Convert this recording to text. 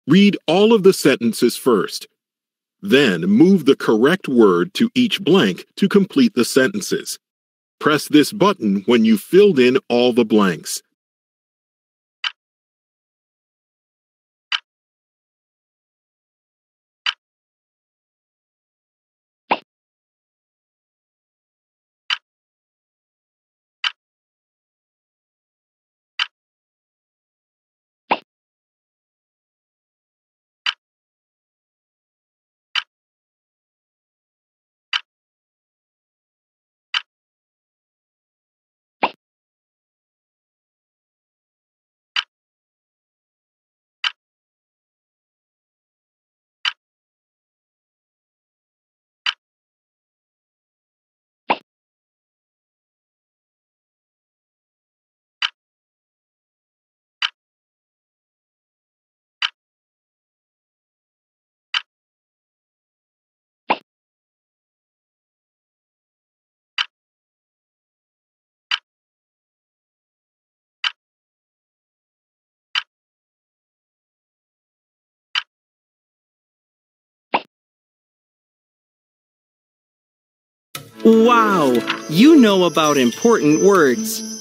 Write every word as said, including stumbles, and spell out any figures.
Read all of the sentences first. Then move the correct word to each blank to complete the sentences. Press this button when you've filled in all the blanks. Wow! You know about important words.